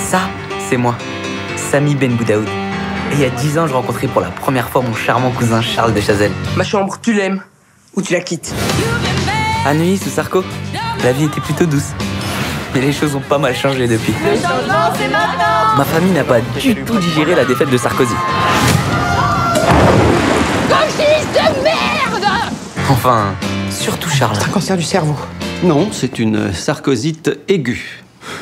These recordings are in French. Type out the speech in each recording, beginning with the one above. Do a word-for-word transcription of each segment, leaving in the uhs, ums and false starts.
Ça, c'est moi, Samy Ben Boudaoud. Et il y a dix ans, je rencontrais pour la première fois mon charmant cousin Charles de Chazelle. Ma chambre, tu l'aimes ou tu la quittes? À Neuilly, sous Sarko, la vie était plutôt douce. Mais les choses ont pas mal changé depuis. Le changement, c'est maintenant. Ma famille n'a pas du tout digéré la défaite de Sarkozy. Gauchiste de merde! Enfin, surtout Charles. Un cancer du cerveau. Non, c'est une sarkozyte aiguë.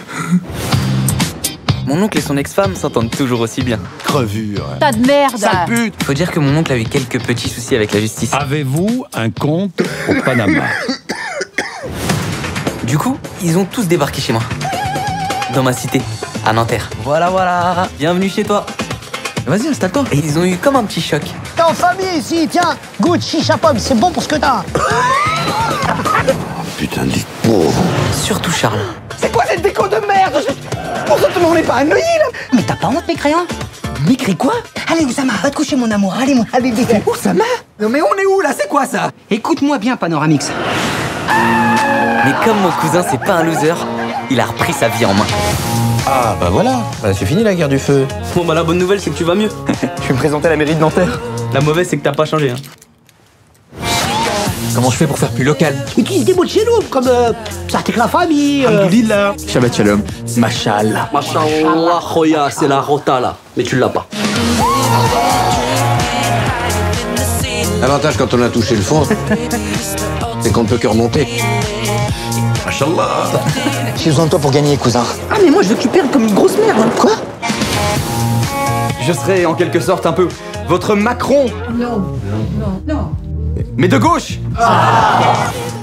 Mon oncle et son ex-femme s'entendent toujours aussi bien. Crevure. Tas de merde! Sale pute. Faut dire que mon oncle a eu quelques petits soucis avec la justice. Avez-vous un compte au Panama? Du coup, ils ont tous débarqué chez moi. Dans ma cité, à Nanterre. Voilà, voilà. Bienvenue chez toi. Vas-y, installe-toi. Et ils ont eu comme un petit choc. T'es en famille ici, tiens, goûte chicha pomme, c'est bon pour ce que t'as. Putain de lit pauvre. Surtout Charles. C'est quoi cette déco de merde? Pour ça, tout le monde n'est pas à Neuilly, là. Mais t'as pas honte, mes crayons? M'écris quoi? Allez, Oussama, va te coucher, mon amour. Allez, mon bébé. Oussama? Non mais on est où, là? C'est quoi, ça? Écoute-moi bien, Panoramix. Mais comme mon cousin, c'est pas un loser, il a repris sa vie en main. Ah, bah voilà. Bah, c'est fini la guerre du feu. Bon bah la bonne nouvelle c'est que tu vas mieux. Je vais me présenter à la mairie de Nanterre. La mauvaise c'est que t'as pas changé. Hein. Comment je fais pour faire plus local? Utilisez des mots de chez nous, comme euh, ça avec la famille. Euh... Alhamdoulilah. Shabbat shalom. Machallah. Machallah, khoya, c'est la rota là. Mais tu l'as pas. L'avantage quand on a touché le fond, c'est qu'on ne peut que remonter. Machallah. J'ai besoin de toi pour gagner, cousin. Ah mais moi, je veux que tu perdes comme une grosse merde. Hein. Quoi? Je serai en quelque sorte un peu votre Macron. Non, non, non. Mais de gauche. Ah.